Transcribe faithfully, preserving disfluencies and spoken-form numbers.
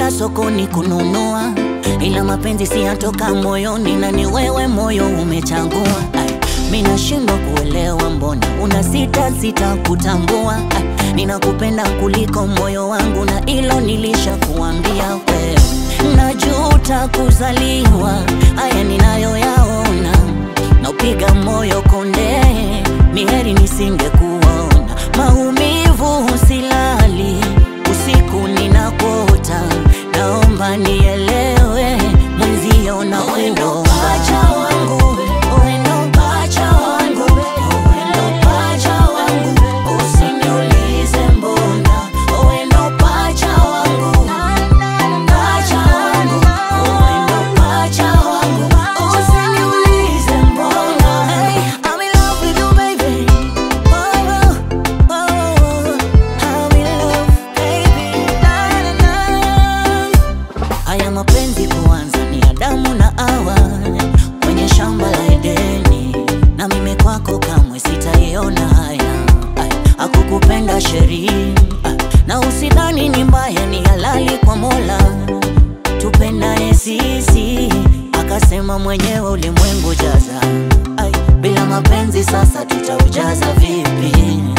kwenda sokoni kununua, ila mapenzi si yatoka moyoni, na ni wewe moyo umechagua. Mimi nashindwa kuelewa mbona una sita sita kutambua. Ninakupenda kuliko moyo wangu, na ilo nilishakuambia wewe. Najuta kuzaliwa, haya ninayoyaona, na upiga moyo konde, ni heri nisingekuona. Maumivu silali, usiku ninakota, naomba nielewe, mwenzio na wendo pacha wangu, wendo pacha wangu, wendo pacha wangu, usiniulize mbona, wendo pacha wangu, pacha wangu, wendo pacha wangu, usiniulize mbona. Hey, I'm in love with you baby, oh, oh, oh, I'm in love baby, na na na. Haya mapenzi kuanza ni Adamu na Hawa kwenye shamba la Edeni, na mimi kwako kamwe sitaiona haya. Hakukupenda sheria, na usidhani ni mbaya, ni halali kwa Mola. Tupendane sisi, akasema mwenyewe ulimwengu jaza. Ay, bila mapenzi sasa tutaujaza vipi?